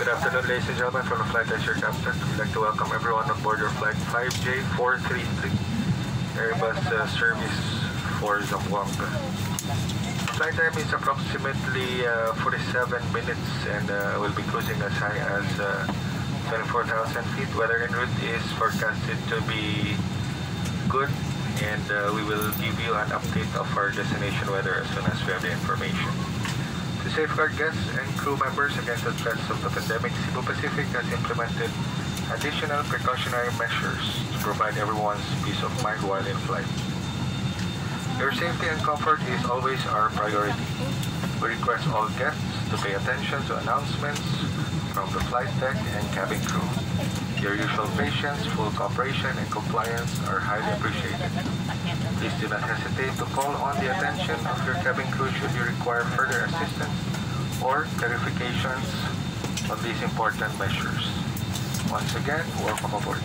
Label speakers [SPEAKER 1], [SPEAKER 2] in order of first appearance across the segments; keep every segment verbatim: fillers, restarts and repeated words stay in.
[SPEAKER 1] Good afternoon, ladies and gentlemen, from the Flight Leisure Captain. We'd like to welcome everyone on board your flight five J four three three, Airbus uh, service for Zamboanga. Flight time is approximately uh, forty-seven minutes and uh, will be cruising as high as uh, twenty-four thousand feet. Weather en route is forecasted to be good, and uh, we will give you an update of our destination weather as soon as we have the information. To safeguard guests and crew members against the threats of the pandemic, Cebu Pacific has implemented additional precautionary measures to provide everyone's peace of mind while in flight. Your safety and comfort is always our priority. We request all guests to pay attention to announcements from the flight deck and cabin crew. Your usual patience, full cooperation, and compliance are highly appreciated. Please do not hesitate to call on the attention of your cabin crew should you require further assistance or clarifications on these important measures. Once again, welcome aboard.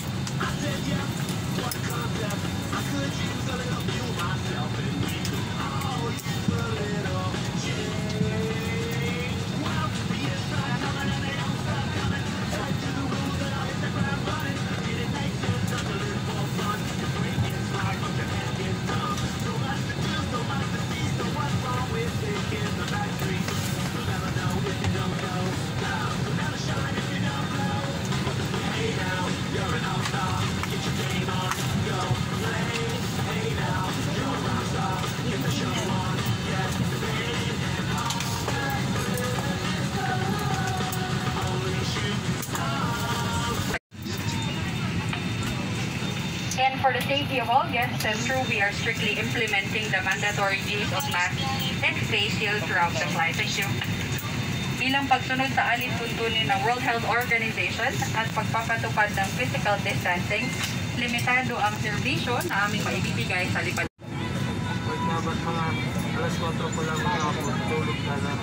[SPEAKER 2] And for the safety of all guests and crew, we are strictly implementing the mandatory use of masks and face shield throughout the flight. Thank you. Bilang pagsunod sa alituntunin ng World Health Organization at pagpapatupad ng physical distancing, limitado ang serbisyo na aming maibibigay sa lipad.
[SPEAKER 3] Dapat mga alas kwatro po lang mga ako, tulog na lang.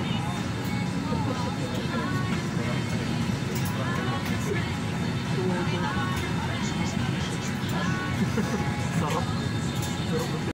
[SPEAKER 3] Sarap. Sarap.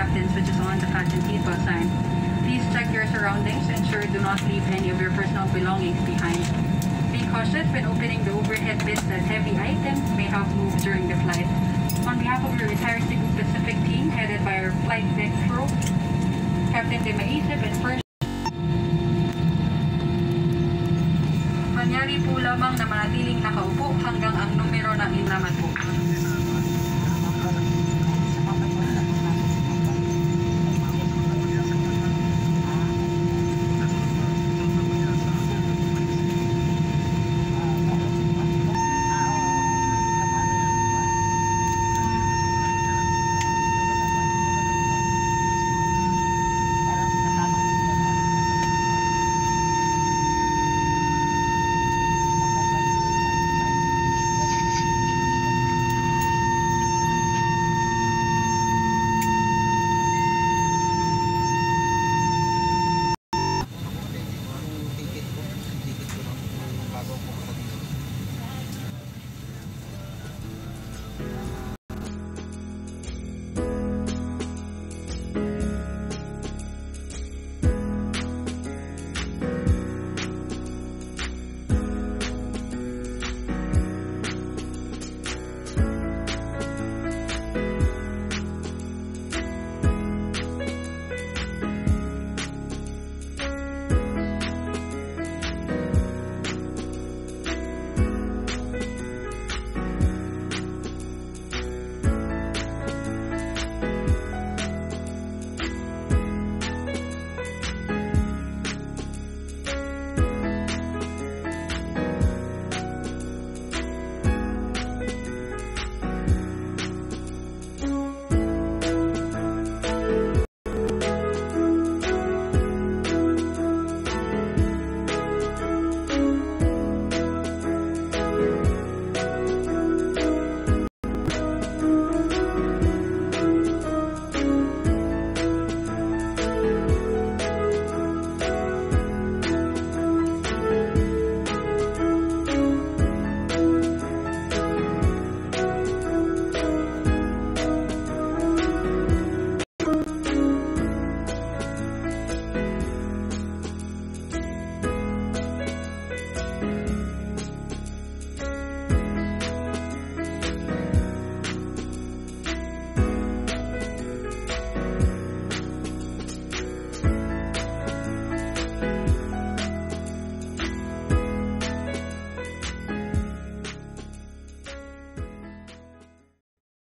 [SPEAKER 2] captains, which is on the fasten seatbelt sign. Please check your surroundings. Ensure do not leave any of your personal belongings behind. Be cautious when opening the overhead bins as heavy items may have moved during the flight. On behalf of your entire Cebu Pacific team, headed by our flight deck crew, Captain De Maisip and First Manyari po lamang na manatiling nakaupo hanggang ang numero ng inraman po.